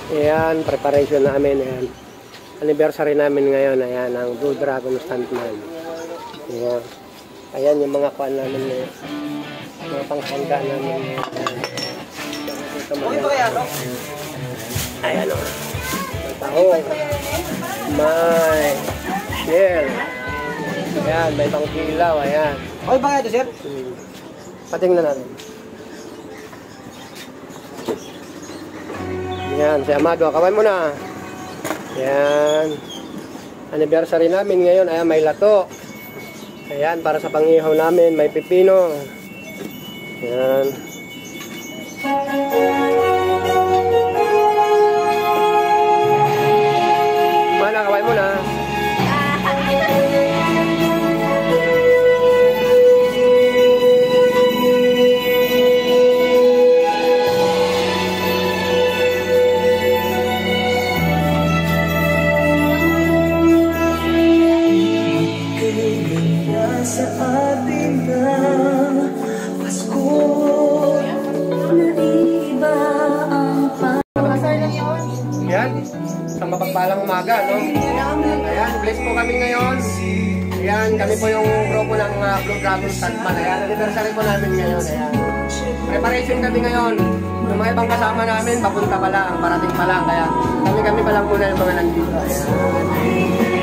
Ayan, preparation namin. Ayan. Anniversary namin ngayon. Ayan, ang Blue Dragon Stuntman. Ayan. Ayan yung mga kuan namin ngayon. Mga pangsangga namin ngayon. Ayan o. May may shell. Ayan, may pangkilaw. Ayan. Okay ba ito, sir? Patingnan natin. Ayan, si Amado, kaway mo na. Ayan. Anniversary namin ngayon. Ayan, may lato. Ayan, para sa pangihaw namin, may pipino. Ayan. Mana, kaway mo na. Sa ating na Pasko na iba ang Pasar lang yun. Ayan, sa mapagpalang umaga, no? Ayan, bless po kami ngayon. Ayan, kami po yung grupo ng Blue Dragon Stuntman. Ayan, anniversary po namin ngayon. Ayan. Preparation kami ngayon. Yung mga ibang kasama namin, papunta pa lang, parating pa lang. Kaya kami pa lang muna yung mga nandito. Ayan.